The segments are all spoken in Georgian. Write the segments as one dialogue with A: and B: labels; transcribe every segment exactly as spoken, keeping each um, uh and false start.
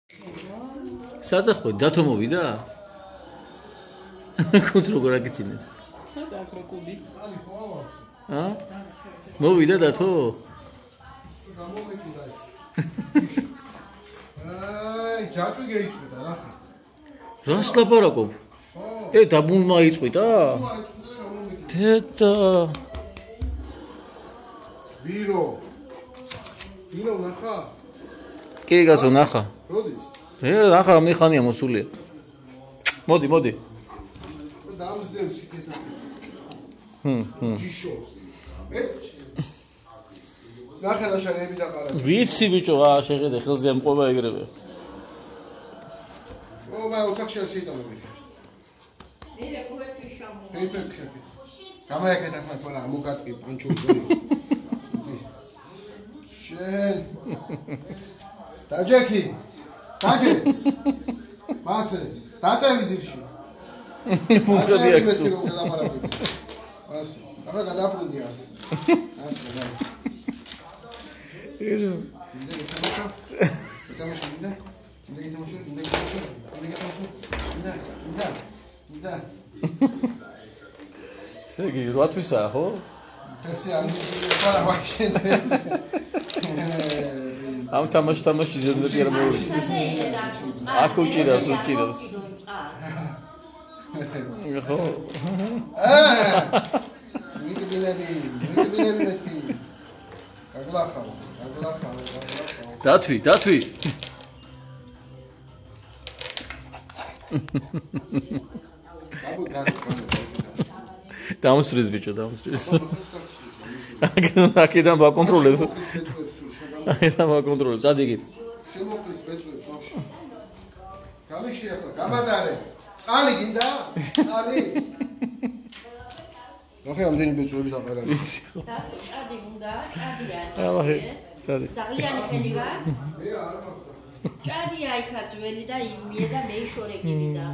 A: საძახო დათო მოვიდა? კუც როგორ აკიცინებს?
B: სადა აქ რო კუდი?
A: ა? მოვიდა დათო?
C: გამომეკიდა. აი, ჯაჭვი გეიწვიდა ნახე.
A: რას ლაპარაკობ? ე დაბუნმა იწვიდა? თეთა.
C: ვირო. ვირო ნახა?
A: კი გასო ნახა.
C: როდის?
A: ე ნახა რა მიხანია მოსულია. მოდი, მოდი.
C: დამსდევ სიკეთა.
A: ჰმ, ჰმ.
C: ჯიშო. მე ნახე რა შარები დაყარა.
A: ვიცი ბიჭო, აა შეხედე ხელზე ამყვება ეგრევე.
C: ო, მე ოთახში არ შეიძლება მე.
B: მერე კურეთი შამო.
C: პეიპერ ხები. გამაიქეთ ახლა თორა მოგატყი პანჩური. შენ. დაჯექი. დაჯე. მასე, დაწევი ძირში.
A: მუჭრადი აქვს თუ.
C: მასე, ახლა გადააბრუნდი ასე. ასე რა.
A: ეს
C: მინდა თამაშო. თამაშო მინდა. მინდა თამაშო, მინდა თამაშო. მინდა თამაშო. მინდა, მინდა. მინდა.
A: სეგი რვა თვისაა ხო?
C: ეცი არ მიგია რა ვაშენ.
A: ამ თამაში თამაში ზედმეტი არ მოვიდეს. აქ უჭირავს, უჭირავს. ხო.
C: აა! მიგბილები, მიგბილები მეთქი. აგლახავ, აგლახავ, აგლახავ.
A: დათვი, დათვი.
C: აბუ გარი.
A: დამსვრის ბიჭო, დამსვრის. აქედან ბაკონტროლებ. აქედან ბაკონტროლებ, წადიგით.
C: შემოყლის ბეწვებს ვაფშე. გამიში ახლა, გამადარე. წყალი გინდა? წყალი? ნახე რამდენი ბეწვები დაყარა.
A: ვიცი ხო.
B: დათო, ჭადი უნდა, ჭადია.
A: აბა, წადი.
B: ძალიან ხელი ვარ.
C: მე არ მაქვს.
B: ჭადია იქა ძველი და იმია და მე შორეგებიდა.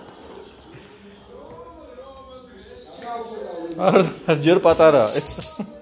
A: არ ჯერ პატარა ეს